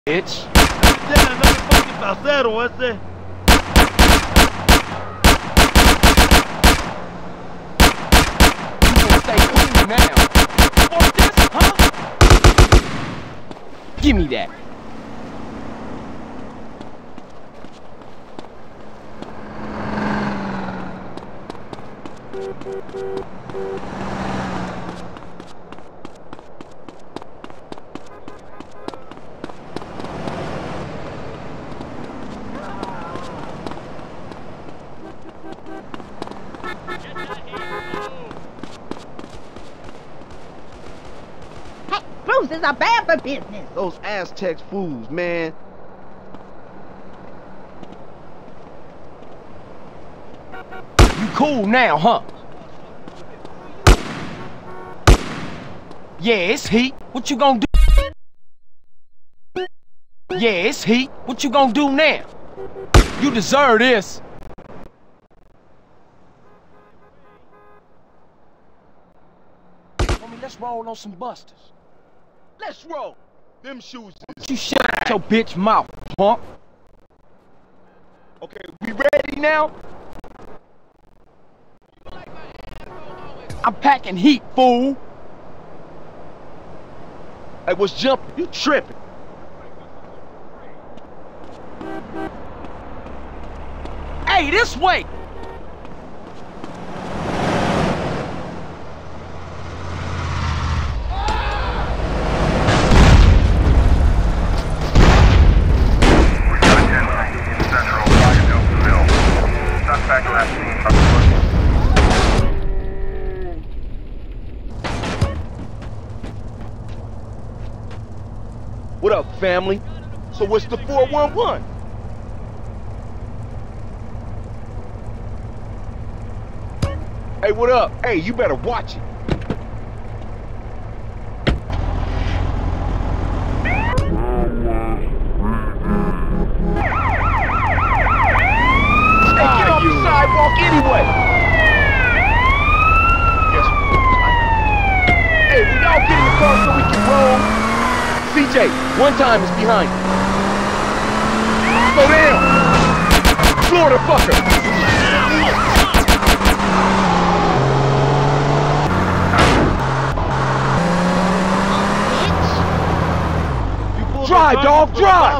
bitch. Ya, no me fucking parcero ese. You gonna stay cool now. Want this, huh? Give me that. Hey, bruises are bad for business. Those Aztecs fools, man. You cool now, huh? Yeah, it's heat. What you gonna do? Yeah, it's heat. What you gonna do now? You deserve this. Homie, let's roll on some busters. Let's roll. Them shoes. You shut your bitch mouth, punk. Okay, we ready now? I'm packing heat, fool. Hey, what's jumping? You tripping. Hey, this way! What up, family? So what's the 411? Hey, what up? Hey, you better watch it. Hey, get off the sidewalk anyway. Yes. Hey, will y'all get in the car so we can roll? CJ, one time is behind you. Slow down! Florida fucker! Drive, dog, drive!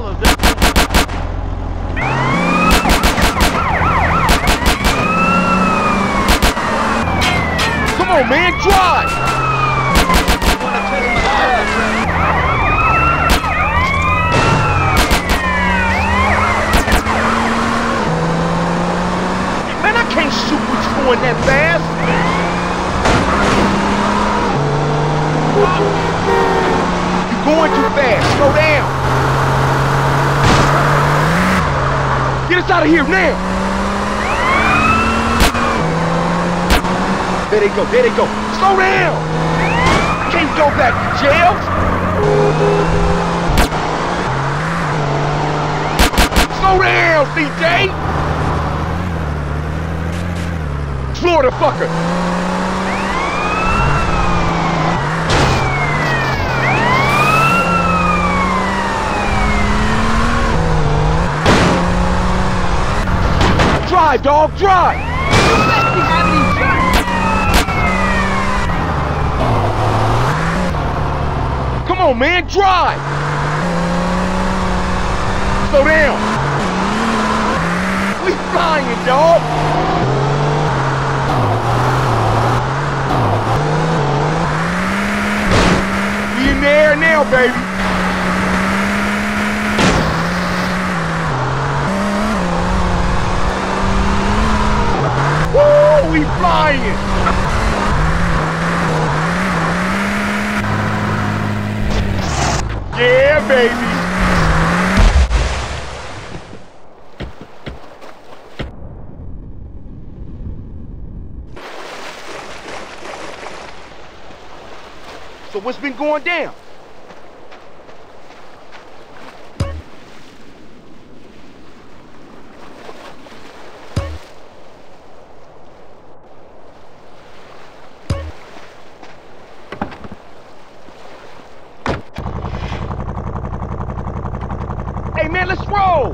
Come on, man, drive! Man, I can't shoot with you going that fast! Going too fast. Slow down. Get us out of here now. There they go. There they go. Slow down. Can't go back to jail. Slow down, CJ. Florida fucker. Drive, dog, drive! You let me have any insurance! Come on, man, drive! Slow down! We flying, dog! We in the air now, baby! Woo! We flying! Yeah, baby! So what's been going down? Hey man, let's roll!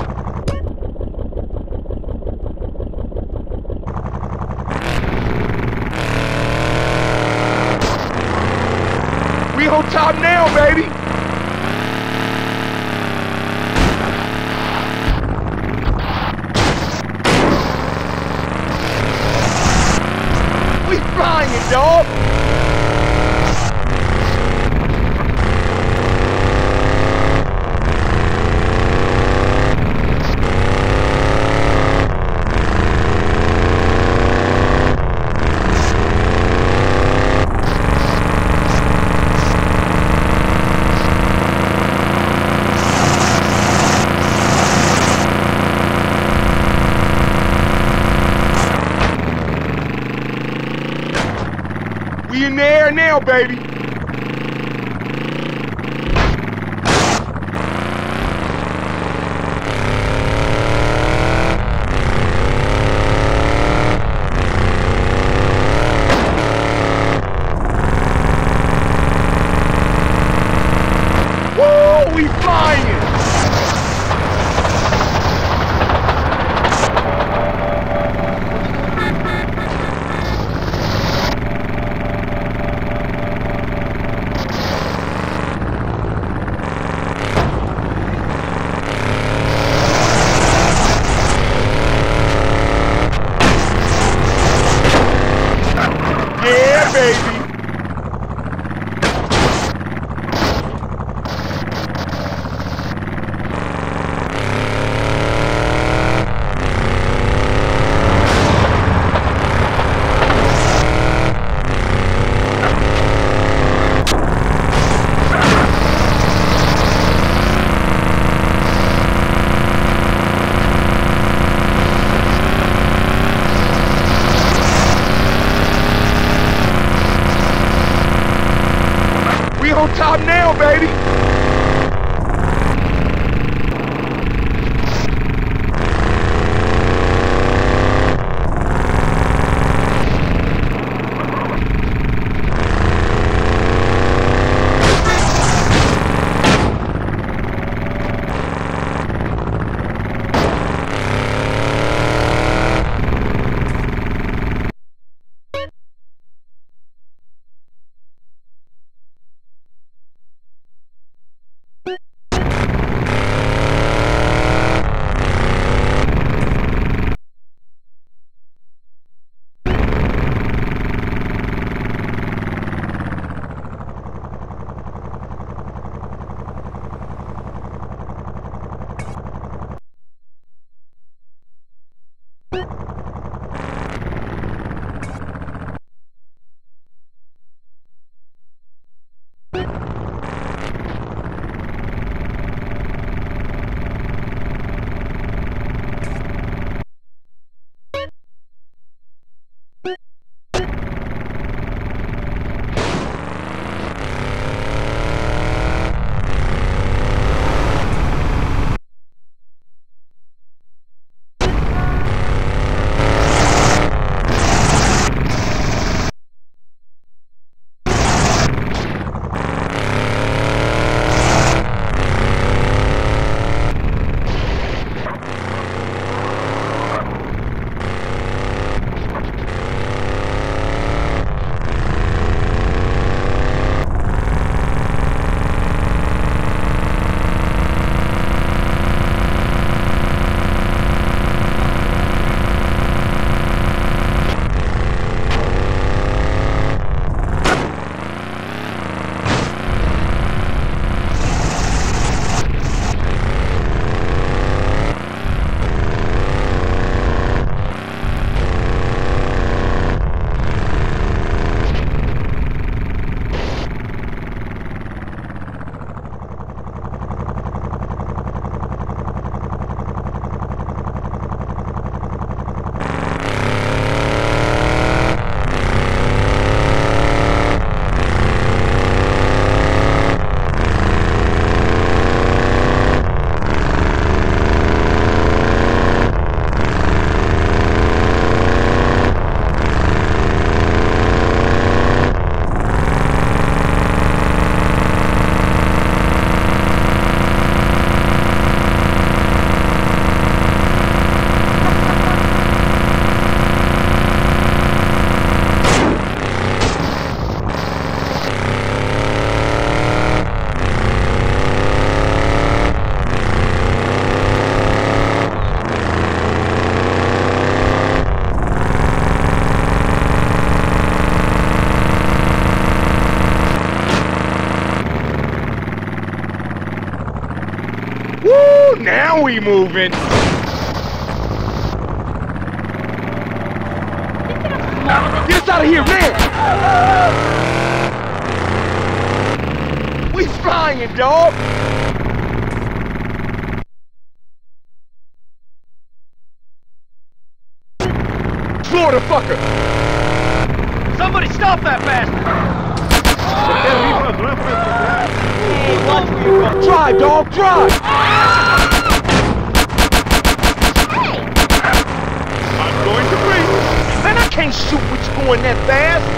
We on top now, baby! We flying, dog! We in the air now, baby. Woo, we flying. Yeah, baby. We on top now, baby. Woo! Now we moving. Get us out of here now! We flying, dog! Florida fucker! Somebody stop that bastard! Hey, watch where you're going. Drive, dog, drive! Hey! I'm going to breathe. Man, I can't shoot with you going that fast.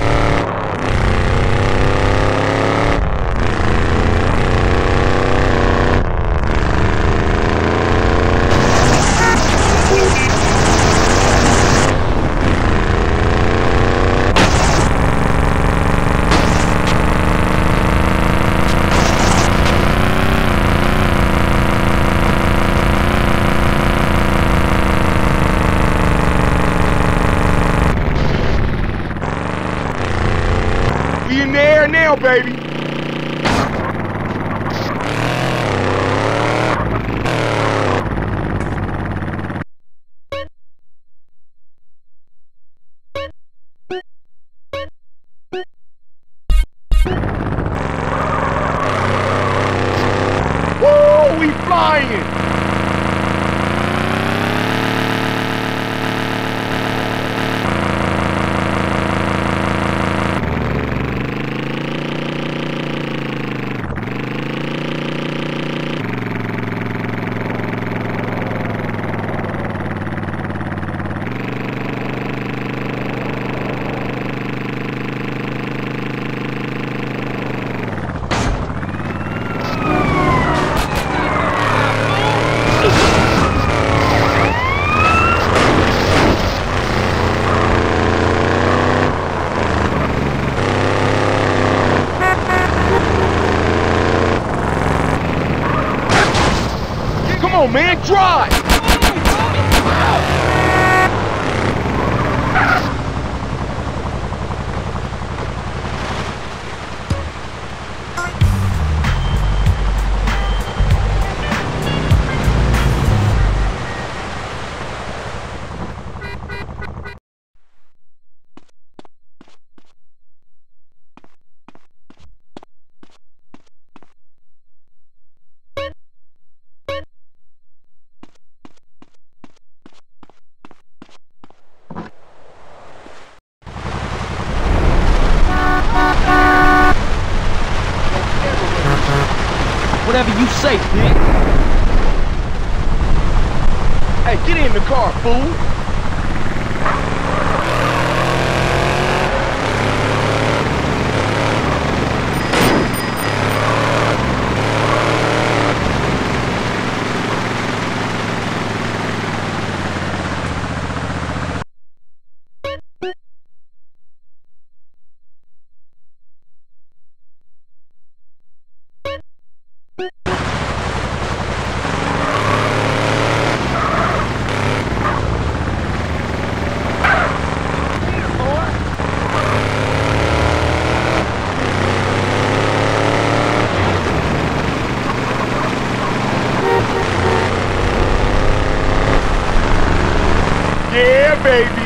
We in the air now, baby. Woo, we flying. Come on, man, drive! Whatever you say, pig. Hey, get in the car, fool! Yeah, baby!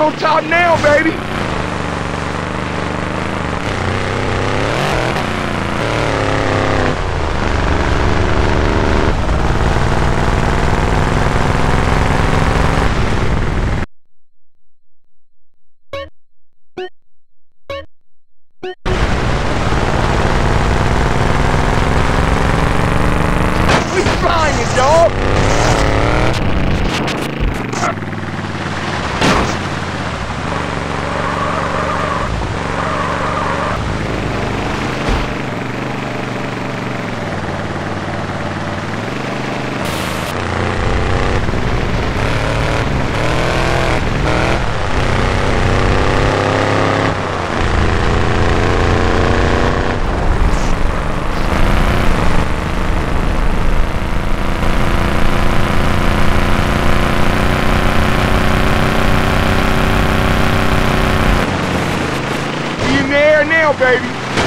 on top now, baby! We flying, dog! Now, baby.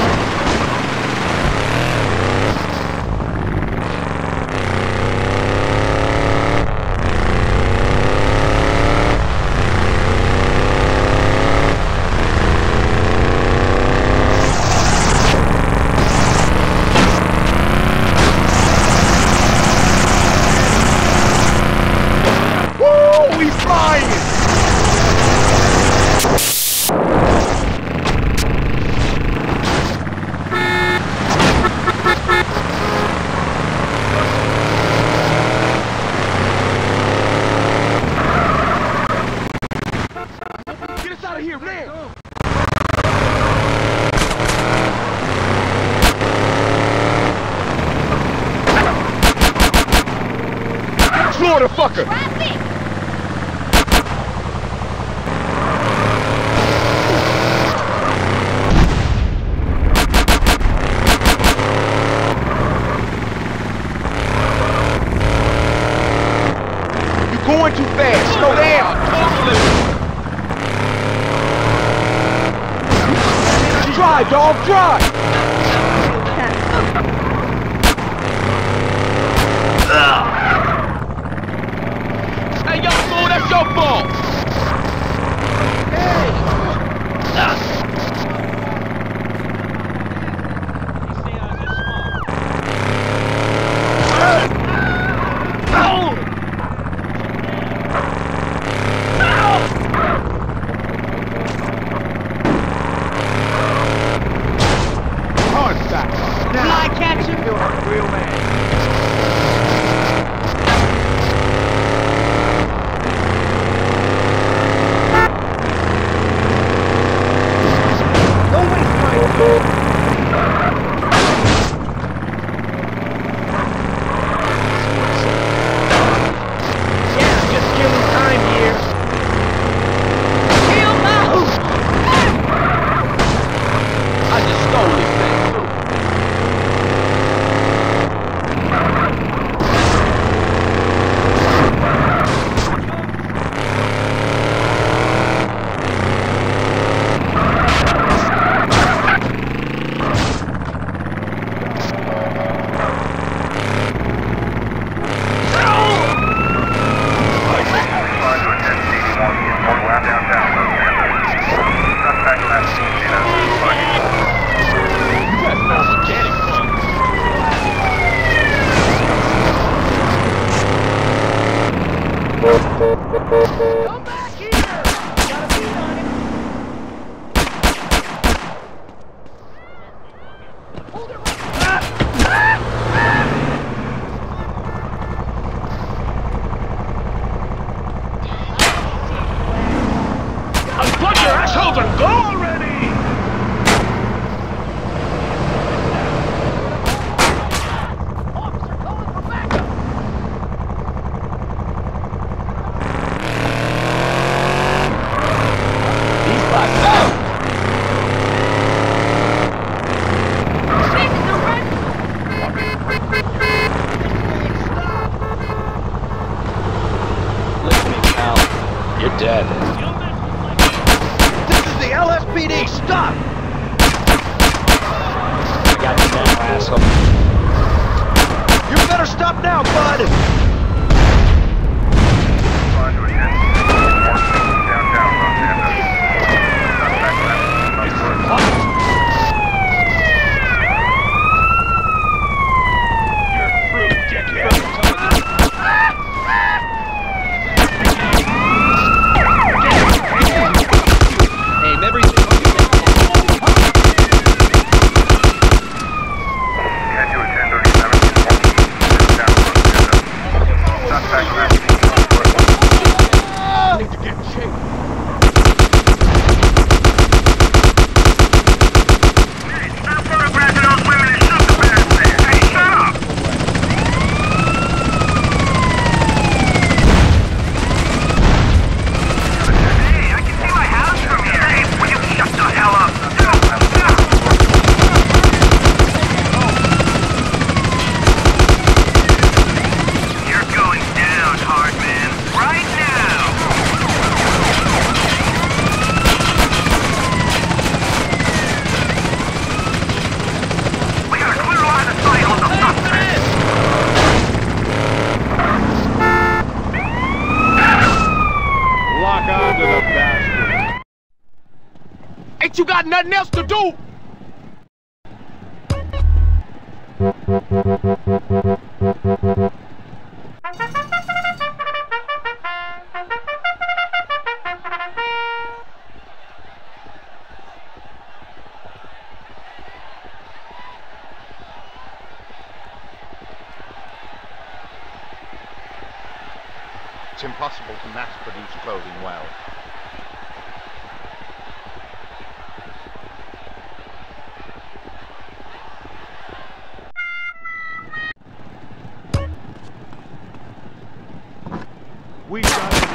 Woo! We flying! Out of here, man! Florida fucker! You're going too fast. Slow down. Drive, dog, drive! Hey, yo, fool, that's your fault! Fly catcher. You're a real man. Don't waste time. Yeah, just killing time here. Kill mouse. I just stole this thing, too. Come back here! Got a beat on him. Hold it Unplug your assholes and go already! Officer calling for backup! These spots out! Listen, pal. You're dead. This is the LSPD! Stop! I got you now, asshole. You better stop now, bud! Downtown Los Angeles. What, you got nothing else to do? It's impossible to mass-produce clothing well. We've got it.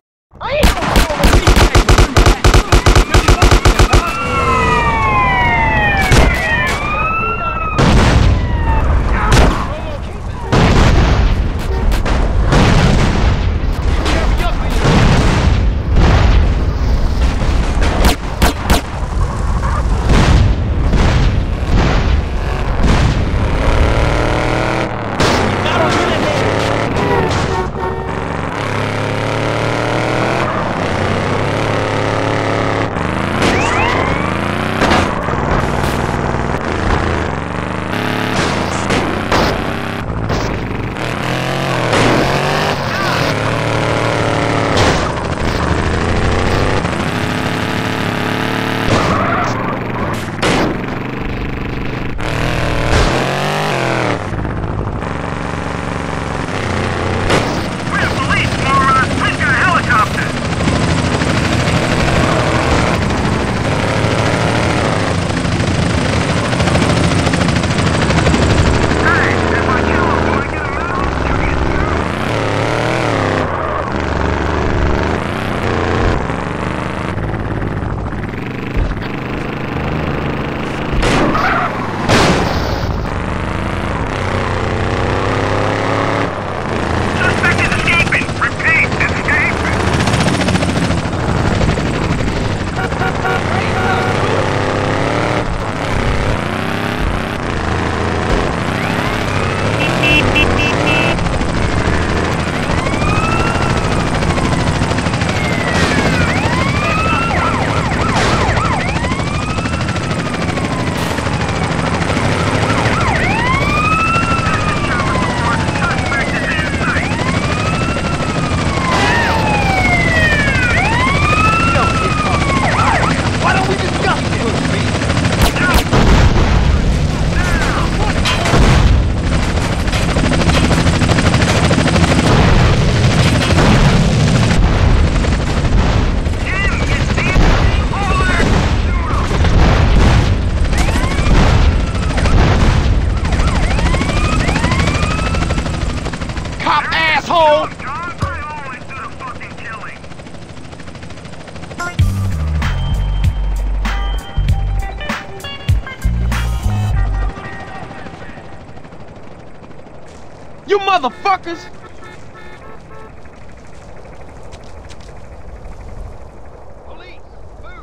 Asshole! You motherfuckers! Police, move!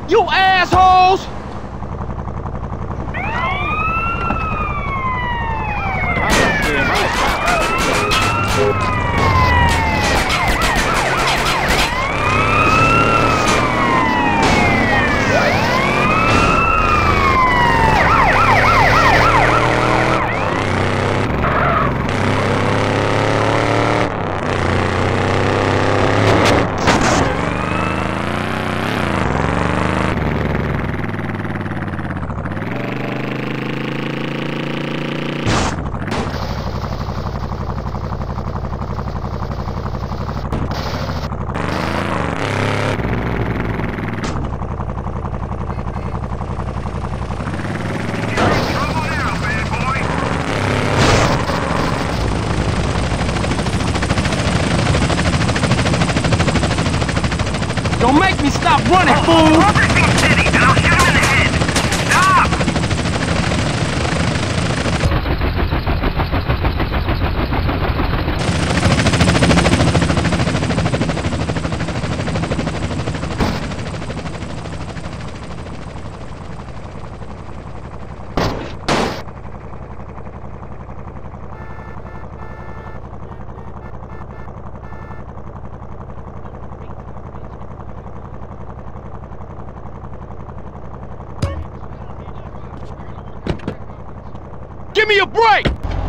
You assholes! Don't make me stop running, fool! Everything's steady, and I'll shoot him in the head. Stop! Give me a break!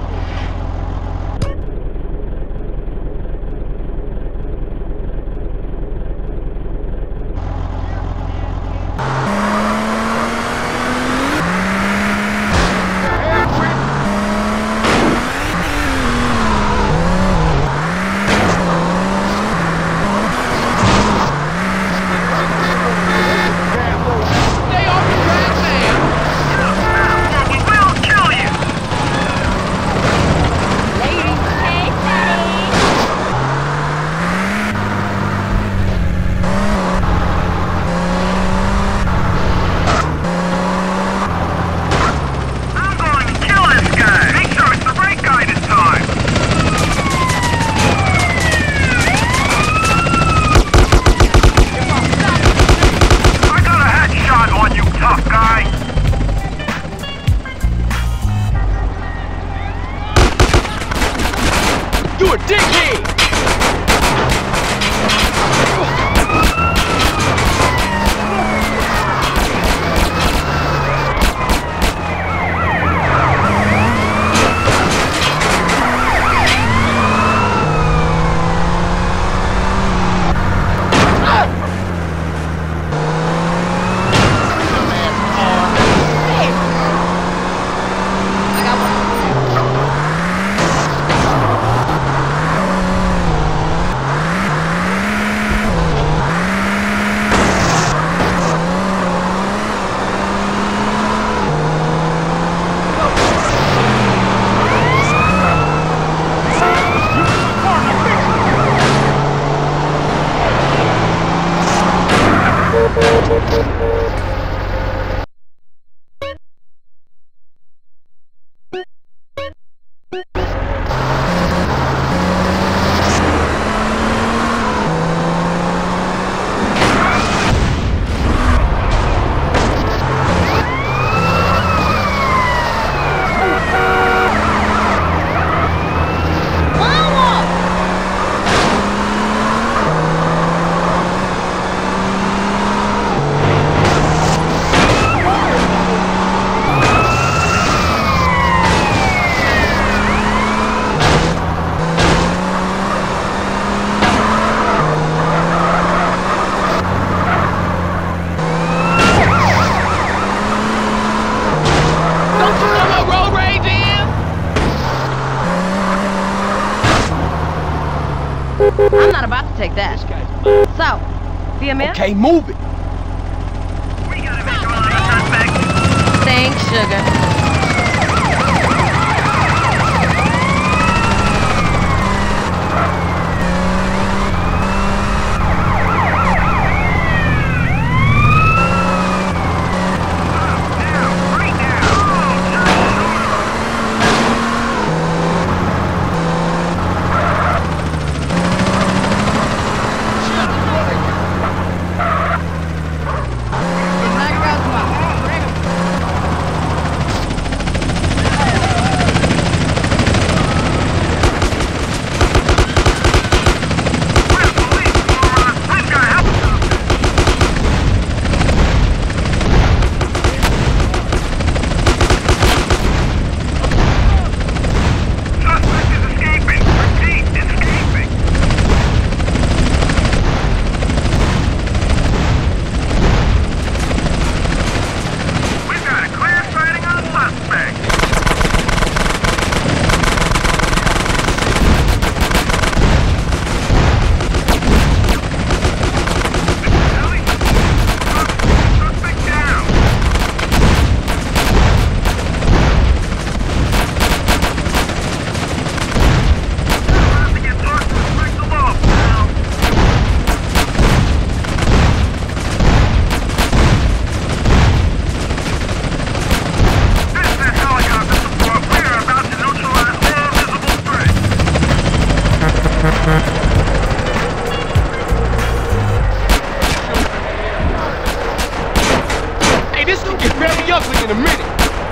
Stay off the track, man! We will kill you! I'm going to kill this guy! Make sure it's the right guy this time! I got a headshot on you, tough guy! You a dickhead! I'm not about to take that. So, be a man? Okay, move it. We got a visualized suspect. Thanks, sugar. ugly in a minute.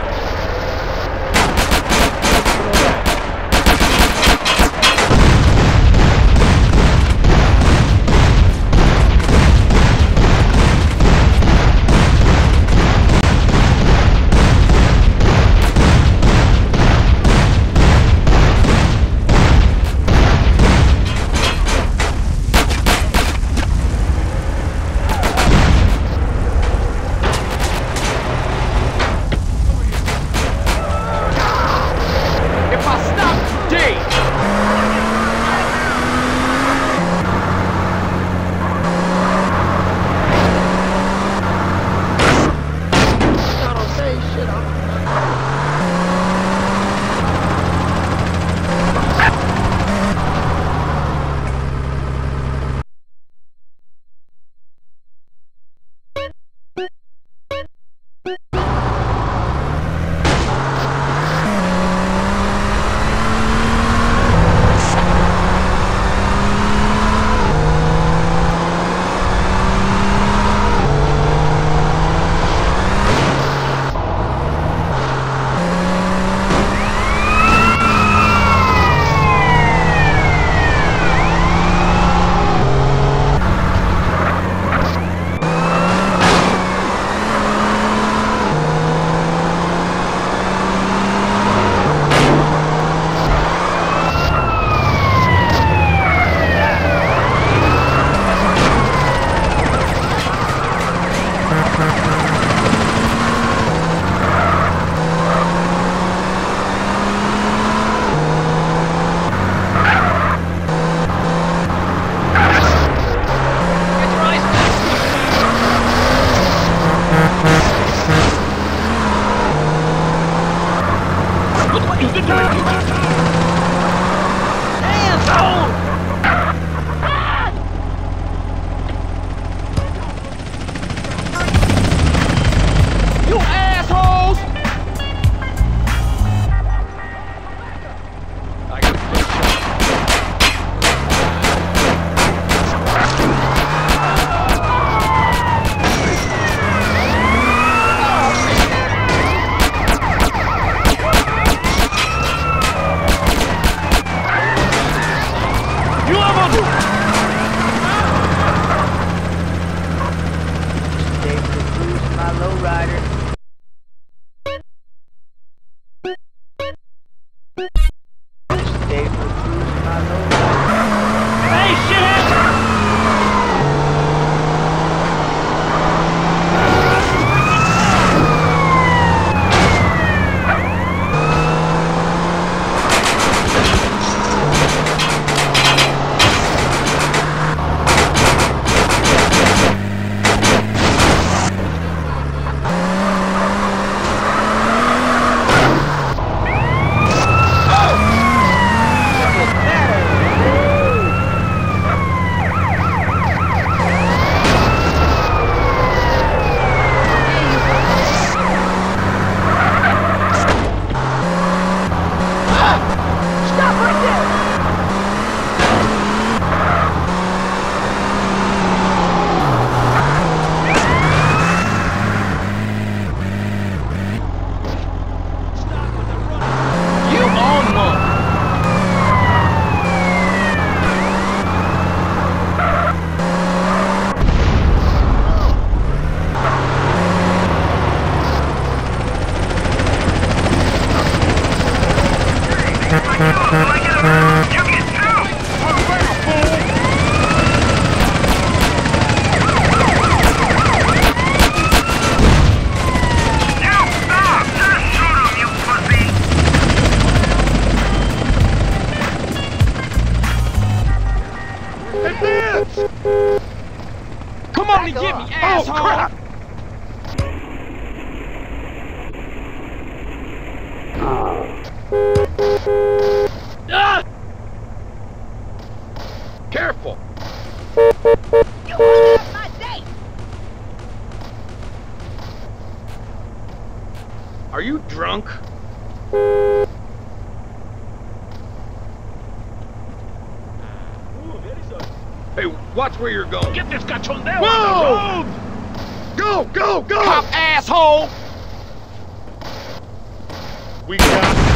Come on and get me, asshole! Crap! Careful! You ruined my date! Are you drunk? Hey, watch where you're going. Get this cachondeo Whoa! on the road! Go, go, go! Cop asshole! We got